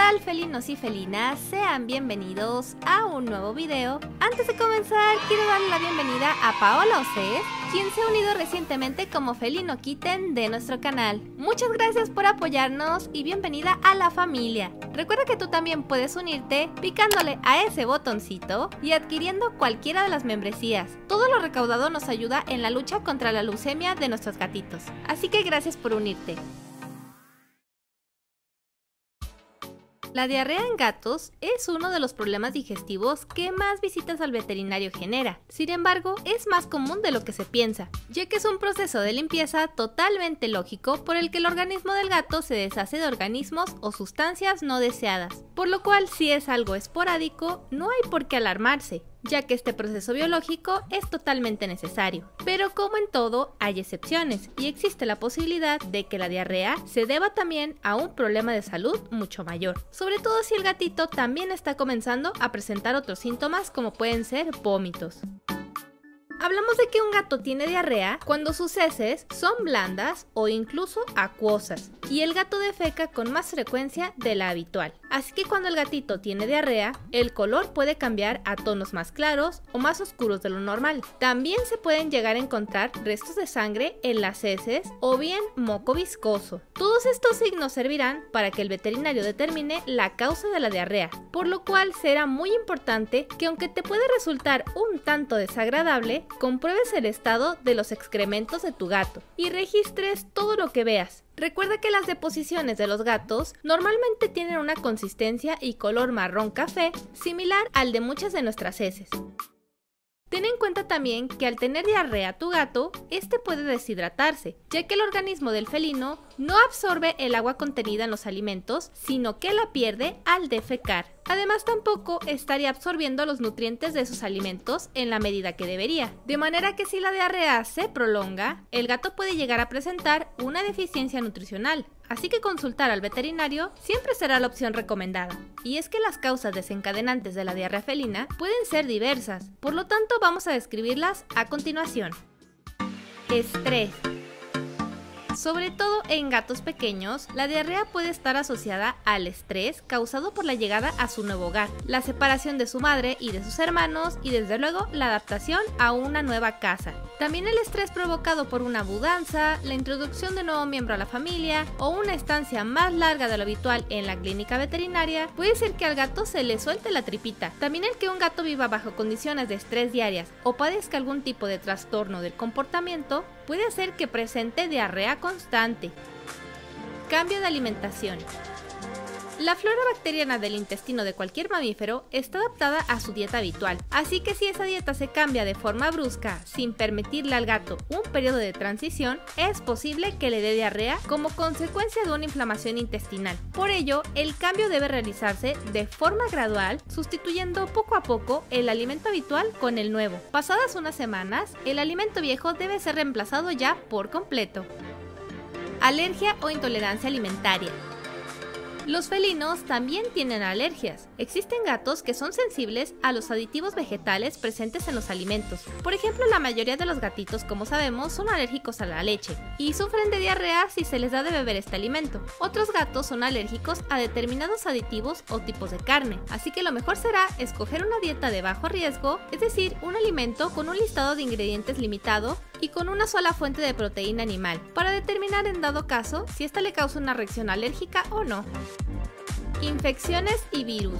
tal, felinos y felinas? Sean bienvenidos a un nuevo video. Antes de comenzar, quiero darle la bienvenida a Paola Océs, quien se ha unido recientemente como Felino Kitten de nuestro canal. Muchas gracias por apoyarnos y bienvenida a la familia. Recuerda que tú también puedes unirte picándole a ese botoncito y adquiriendo cualquiera de las membresías. Todo lo recaudado nos ayuda en la lucha contra la leucemia de nuestros gatitos. Así que gracias por unirte. La diarrea en gatos es uno de los problemas digestivos que más visitas al veterinario genera. Sin embargo, es más común de lo que se piensa, ya que es un proceso de limpieza totalmente lógico por el que el organismo del gato se deshace de organismos o sustancias no deseadas, por lo cual si es algo esporádico, no hay por qué alarmarse, ya que este proceso biológico es totalmente necesario. Pero como en todo, hay excepciones, y existe la posibilidad de que la diarrea se deba también a un problema de salud mucho mayor, sobre todo si el gatito también está comenzando a presentar otros síntomas como pueden ser vómitos. Hablamos de que un gato tiene diarrea cuando sus heces son blandas o incluso acuosas y el gato defeca con más frecuencia de la habitual. Así que cuando el gatito tiene diarrea, el color puede cambiar a tonos más claros o más oscuros de lo normal. También se pueden llegar a encontrar restos de sangre en las heces o bien moco viscoso. Todos estos signos servirán para que el veterinario determine la causa de la diarrea, por lo cual será muy importante que aunque te puede resultar un tanto desagradable, compruebes el estado de los excrementos de tu gato y registres todo lo que veas. Recuerda que las deposiciones de los gatos normalmente tienen una consistencia y color marrón café similar al de muchas de nuestras heces. Ten en cuenta también que al tener diarrea tu gato, este puede deshidratarse, ya que el organismo del felino no absorbe el agua contenida en los alimentos, sino que la pierde al defecar. Además, tampoco estaría absorbiendo los nutrientes de sus alimentos en la medida que debería. De manera que si la diarrea se prolonga, el gato puede llegar a presentar una deficiencia nutricional. Así que consultar al veterinario siempre será la opción recomendada. Y es que las causas desencadenantes de la diarrea felina pueden ser diversas, por lo tanto vamos a describirlas a continuación. Estrés. Sobre todo en gatos pequeños, la diarrea puede estar asociada al estrés causado por la llegada a su nuevo hogar, la separación de su madre y de sus hermanos y desde luego la adaptación a una nueva casa. También el estrés provocado por una mudanza, la introducción de un nuevo miembro a la familia o una estancia más larga de lo habitual en la clínica veterinaria puede ser que al gato se le suelte la tripita. También el que un gato viva bajo condiciones de estrés diarias o padezca algún tipo de trastorno del comportamiento puede hacer que presente diarrea constante. Cambio de alimentación. La flora bacteriana del intestino de cualquier mamífero está adaptada a su dieta habitual, así que si esa dieta se cambia de forma brusca sin permitirle al gato un periodo de transición, es posible que le dé diarrea como consecuencia de una inflamación intestinal. Por ello, el cambio debe realizarse de forma gradual, sustituyendo poco a poco el alimento habitual con el nuevo. Pasadas unas semanas, el alimento viejo debe ser reemplazado ya por completo. Alergia o intolerancia alimentaria. Los felinos también tienen alergias. Existen gatos que son sensibles a los aditivos vegetales presentes en los alimentos. Por ejemplo, la mayoría de los gatitos, como sabemos, son alérgicos a la leche y sufren de diarrea si se les da de beber este alimento. Otros gatos son alérgicos a determinados aditivos o tipos de carne, así que lo mejor será escoger una dieta de bajo riesgo, es decir, un alimento con un listado de ingredientes limitado y con una sola fuente de proteína animal, para determinar en dado caso si esta le causa una reacción alérgica o no. Infecciones y virus.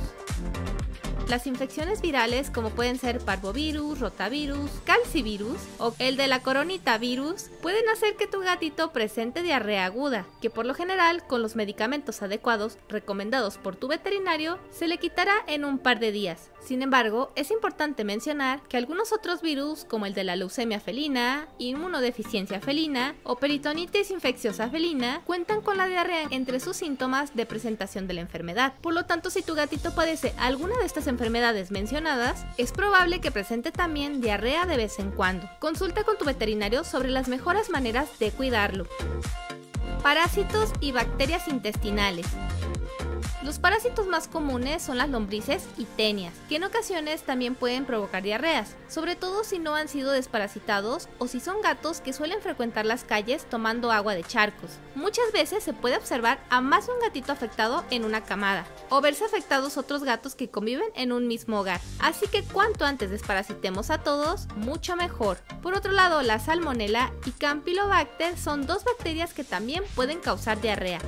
Las infecciones virales, como pueden ser parvovirus, rotavirus, calcivirus o el de la coronita virus, pueden hacer que tu gatito presente diarrea aguda, que por lo general, con los medicamentos adecuados recomendados por tu veterinario, se le quitará en un par de días. Sin embargo, es importante mencionar que algunos otros virus, como el de la leucemia felina, inmunodeficiencia felina o peritonitis infecciosa felina, cuentan con la diarrea entre sus síntomas de presentación de la enfermedad. Por lo tanto, si tu gatito padece alguna de estas enfermedades mencionadas, es probable que presente también diarrea de vez en cuando. Consulta con tu veterinario sobre las mejores maneras de cuidarlo. Parásitos y bacterias intestinales. Los parásitos más comunes son las lombrices y tenias, que en ocasiones también pueden provocar diarreas, sobre todo si no han sido desparasitados o si son gatos que suelen frecuentar las calles tomando agua de charcos. Muchas veces se puede observar a más de un gatito afectado en una camada, o verse afectados otros gatos que conviven en un mismo hogar. Así que cuanto antes desparasitemos a todos, mucho mejor. Por otro lado, la salmonela y campylobacter son dos bacterias que también pueden causar diarrea.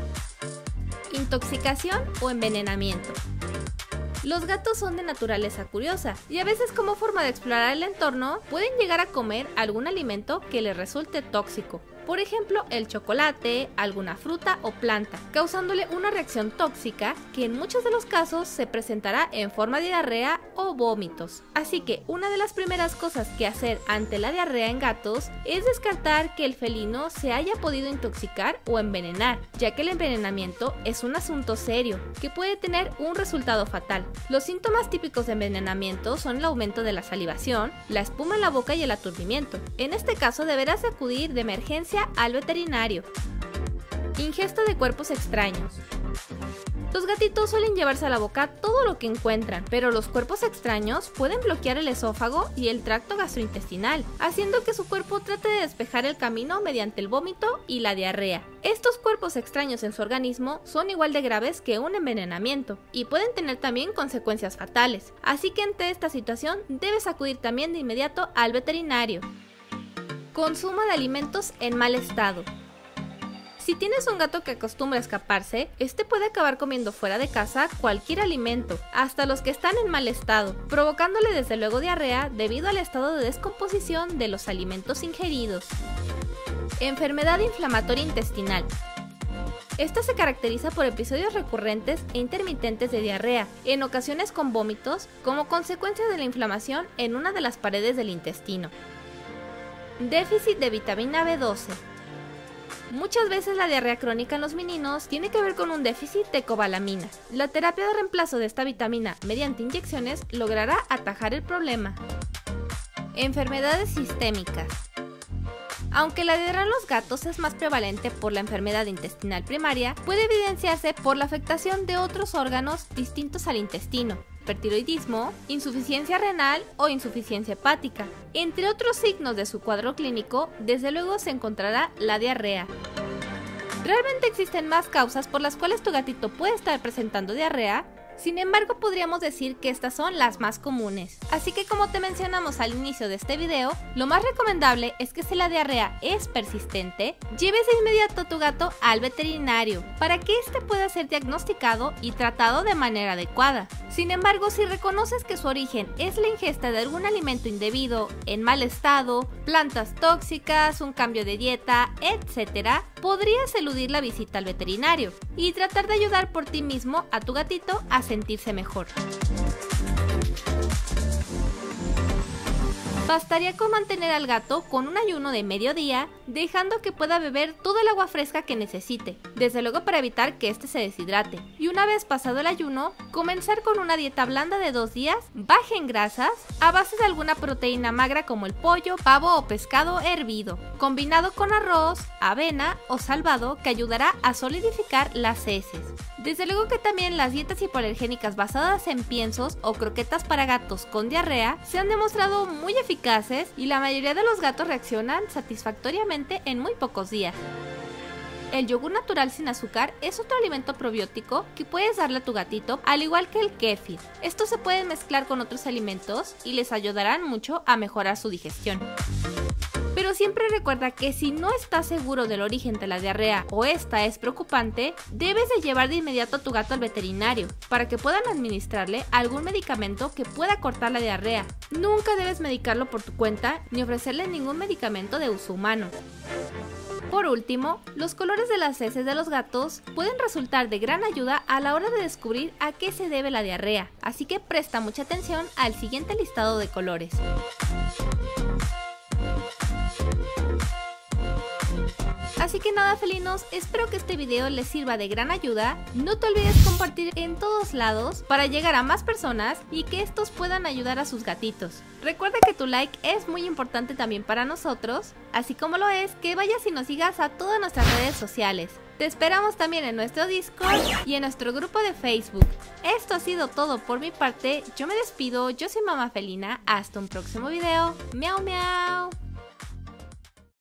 Intoxicación o envenenamiento. Los gatos son de naturaleza curiosa y a veces, como forma de explorar el entorno, pueden llegar a comer algún alimento que les resulte tóxico. Por ejemplo, el chocolate, alguna fruta o planta, causándole una reacción tóxica que en muchos de los casos se presentará en forma de diarrea o vómitos. Así que una de las primeras cosas que hacer ante la diarrea en gatos es descartar que el felino se haya podido intoxicar o envenenar, ya que el envenenamiento es un asunto serio que puede tener un resultado fatal. Los síntomas típicos de envenenamiento son el aumento de la salivación, la espuma en la boca y el aturdimiento. En este caso deberás acudir de emergencia al veterinario. Ingesta de cuerpos extraños. Los gatitos suelen llevarse a la boca todo lo que encuentran, pero los cuerpos extraños pueden bloquear el esófago y el tracto gastrointestinal, haciendo que su cuerpo trate de despejar el camino mediante el vómito y la diarrea. Estos cuerpos extraños en su organismo son igual de graves que un envenenamiento y pueden tener también consecuencias fatales, así que ante esta situación debes acudir también de inmediato al veterinario. Consumo de alimentos en mal estado. Si tienes un gato que acostumbra a escaparse, este puede acabar comiendo fuera de casa cualquier alimento, hasta los que están en mal estado, provocándole desde luego diarrea debido al estado de descomposición de los alimentos ingeridos. Enfermedad inflamatoria intestinal. Esta se caracteriza por episodios recurrentes e intermitentes de diarrea, en ocasiones con vómitos, como consecuencia de la inflamación en una de las paredes del intestino. Déficit de vitamina B12. Muchas veces la diarrea crónica en los meninos tiene que ver con un déficit de cobalamina. La terapia de reemplazo de esta vitamina mediante inyecciones logrará atajar el problema. Enfermedades sistémicas. Aunque la diarrea en los gatos es más prevalente por la enfermedad intestinal primaria, puede evidenciarse por la afectación de otros órganos distintos al intestino, hipertiroidismo, insuficiencia renal o insuficiencia hepática. Entre otros signos de su cuadro clínico, desde luego se encontrará la diarrea. Realmente existen más causas por las cuales tu gatito puede estar presentando diarrea. Sin embargo, podríamos decir que estas son las más comunes. Así que, como te mencionamos al inicio de este video, lo más recomendable es que si la diarrea es persistente, lleves de inmediato a tu gato al veterinario para que éste pueda ser diagnosticado y tratado de manera adecuada. Sin embargo, si reconoces que su origen es la ingesta de algún alimento indebido, en mal estado, plantas tóxicas, un cambio de dieta, etc., podrías eludir la visita al veterinario y tratar de ayudar por ti mismo a tu gatito a sentirse mejor. Bastaría con mantener al gato con un ayuno de mediodía, dejando que pueda beber todo el agua fresca que necesite, desde luego para evitar que éste se deshidrate. Y una vez pasado el ayuno, comenzar con una dieta blanda de 2 días, baja en grasas, a base de alguna proteína magra como el pollo, pavo o pescado hervido, combinado con arroz, avena o salvado que ayudará a solidificar las heces. Desde luego que también las dietas hipoalergénicas basadas en piensos o croquetas para gatos con diarrea se han demostrado muy eficaces y la mayoría de los gatos reaccionan satisfactoriamente en muy pocos días. El yogur natural sin azúcar es otro alimento probiótico que puedes darle a tu gatito, al igual que el kéfir. Estos se pueden mezclar con otros alimentos y les ayudarán mucho a mejorar su digestión. Pero siempre recuerda que si no estás seguro del origen de la diarrea o esta es preocupante, debes de llevar de inmediato a tu gato al veterinario para que puedan administrarle algún medicamento que pueda cortar la diarrea. Nunca debes medicarlo por tu cuenta ni ofrecerle ningún medicamento de uso humano. Por último, los colores de las heces de los gatos pueden resultar de gran ayuda a la hora de descubrir a qué se debe la diarrea, así que presta mucha atención al siguiente listado de colores. Así que nada, felinos, espero que este video les sirva de gran ayuda. No te olvides compartir en todos lados para llegar a más personas y que estos puedan ayudar a sus gatitos. Recuerda que tu like es muy importante también para nosotros, así como lo es que vayas y nos sigas a todas nuestras redes sociales. Te esperamos también en nuestro Discord y en nuestro grupo de Facebook. Esto ha sido todo por mi parte, yo me despido, yo soy Mamá Felina, hasta un próximo video. Miau miau.